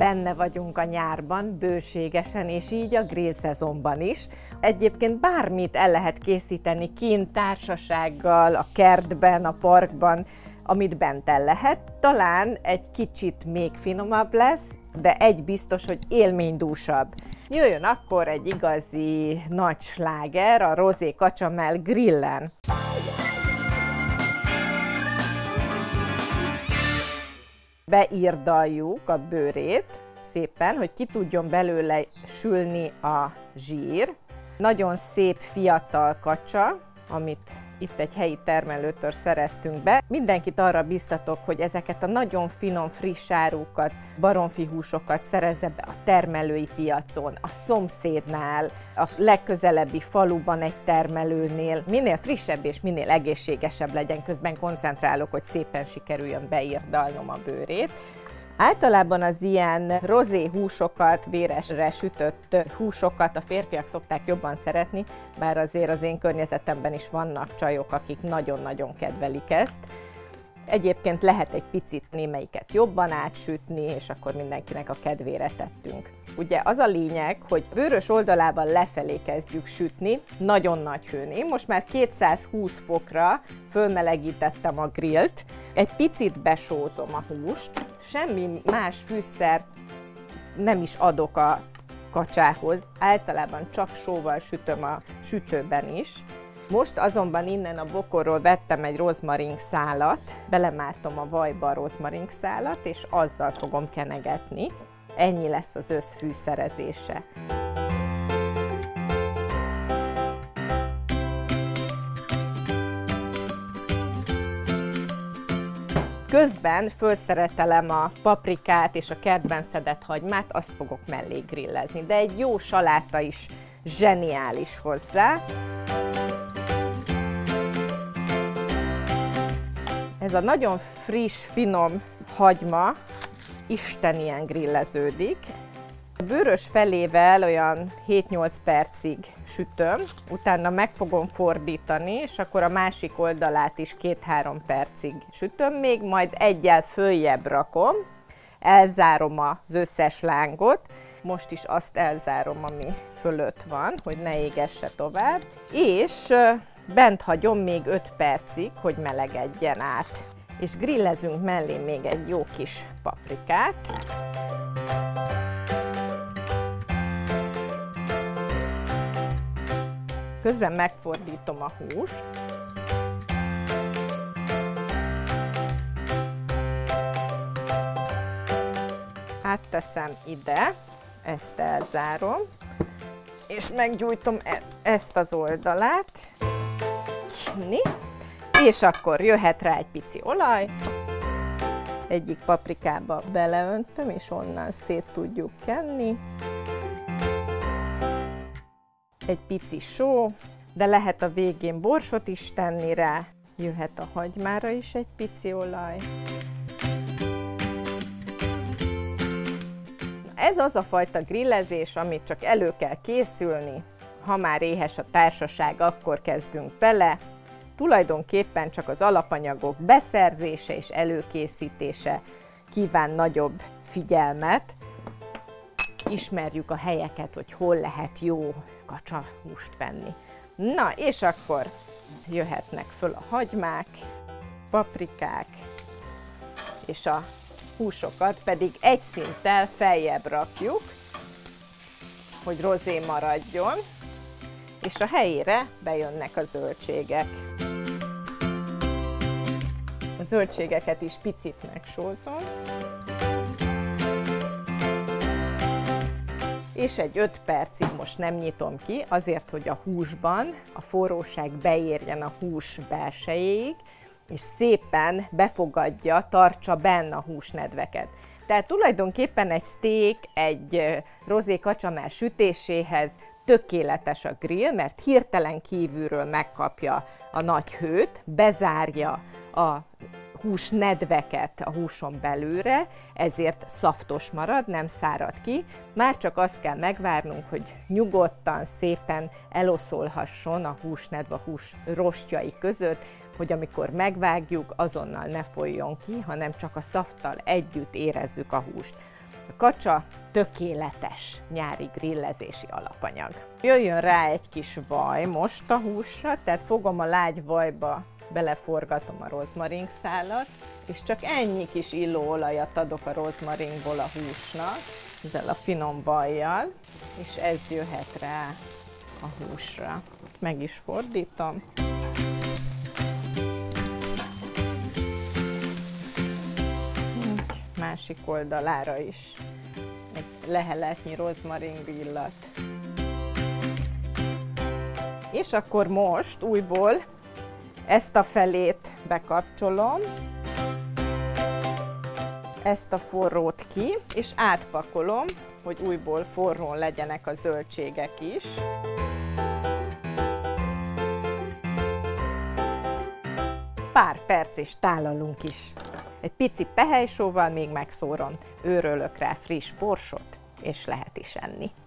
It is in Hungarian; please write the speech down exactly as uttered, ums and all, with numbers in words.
Benne vagyunk a nyárban, bőségesen, és így a grill szezonban is. Egyébként bármit el lehet készíteni kint, társasággal, a kertben, a parkban, amit bent el lehet. Talán egy kicsit még finomabb lesz, de egy biztos, hogy élménydúsabb. Jöjjön akkor egy igazi nagy sláger, a rozé kacsamell grillen. Beírdaljuk a bőrét szépen, hogy ki tudjon belőle sülni a zsír. Nagyon szép fiatal kacsa, amit itt egy helyi termelőtől szereztünk be. Mindenkit arra biztatok, hogy ezeket a nagyon finom, friss árukat, baromfihúsokat szerezze be a termelői piacon, a szomszédnál, a legközelebbi faluban egy termelőnél. Minél frissebb és minél egészségesebb legyen, közben koncentrálok, hogy szépen sikerüljön beírdalnom a bőrét. Általában az ilyen rozé húsokat, véresre sütött húsokat a férfiak szokták jobban szeretni, bár azért az én környezetemben is vannak csajok, akik nagyon-nagyon kedvelik ezt. Egyébként lehet egy picit némelyiket jobban átsütni, és akkor mindenkinek a kedvére tettünk. Ugye az a lényeg, hogy bőrös oldalával lefelé kezdjük sütni, nagyon nagy hőn. Én most már kétszázhúsz fokra fölmelegítettem a grillt, egy picit besózom a húst, semmi más fűszert nem is adok a kacsához, általában csak sóval sütöm a sütőben is. Most azonban innen a bokorról vettem egy rozmaring szálat, belemártom a vajba a rozmaring szálat, és azzal fogom kenegetni. Ennyi lesz az összfűszerezése. Közben felszeretelem a paprikát és a kertben szedett hagymát, azt fogok mellé grillezni, de egy jó saláta is zseniális hozzá. Ez a nagyon friss, finom hagyma istenien grilleződik. A bőrös felével olyan hét-nyolc percig sütöm, utána meg fogom fordítani, és akkor a másik oldalát is két-három percig sütöm, még majd egyel följebb rakom, elzárom az összes lángot, most is azt elzárom, ami fölött van, hogy ne égesse tovább, és bent hagyom még öt percig, hogy melegedjen át. És grillezünk mellé még egy jó kis paprikát. Közben megfordítom a húst. Átteszem ide, ezt elzárom, és meggyújtom ezt az oldalát. És akkor jöhet rá egy pici olaj. Egyik paprikába beleöntöm, és onnan szét tudjuk kenni. Egy pici só, de lehet a végén borsot is tenni rá. Jöhet a hagymára is egy pici olaj. Ez az a fajta grillezés, amit csak elő kell készülni. Ha már éhes a társaság, akkor kezdünk bele. Tulajdonképpen csak az alapanyagok beszerzése és előkészítése kíván nagyobb figyelmet. Ismerjük a helyeket, hogy hol lehet jó kacsahúst venni. Na, és akkor jöhetnek föl a hagymák, paprikák, és a húsokat pedig egy szinttel feljebb rakjuk, hogy rozé maradjon, és a helyére bejönnek a zöldségek. A zöldségeket is picit megsózom, és egy öt percig most nem nyitom ki, azért, hogy a húsban a forróság beérjen a hús belsejéig, és szépen befogadja, tartsa benne a húsnedveket. Tehát tulajdonképpen egy steak, egy rozé kacsamell sütéséhez tökéletes a grill, mert hirtelen kívülről megkapja a nagy hőt, bezárja a húsnedveket a húson belőle, ezért szaftos marad, nem szárad ki. Már csak azt kell megvárnunk, hogy nyugodtan, szépen eloszolhasson a húsnedve a hús rostjai között, hogy amikor megvágjuk, azonnal ne folyjon ki, hanem csak a szafttal együtt érezzük a húst. A kacsa tökéletes nyári grillezési alapanyag. Jöjjön rá egy kis vaj most a húsra, tehát fogom a lágy vajba, beleforgatom a rozmaringszálat, és csak ennyi kis illóolajat adok a rozmaringból a húsnak, ezzel a finom vajjal, és ez jöhet rá a húsra. Meg is fordítom. Másik oldalára is egy leheletnyi rozmaring illat. És akkor most újból ezt a felét bekapcsolom, ezt a forrót ki, és átpakolom, hogy újból forrón legyenek a zöldségek is. Pár perc és tálalunk is. Egy pici pehely sóval még megszórom, őrölök rá friss borsot, és lehet is enni.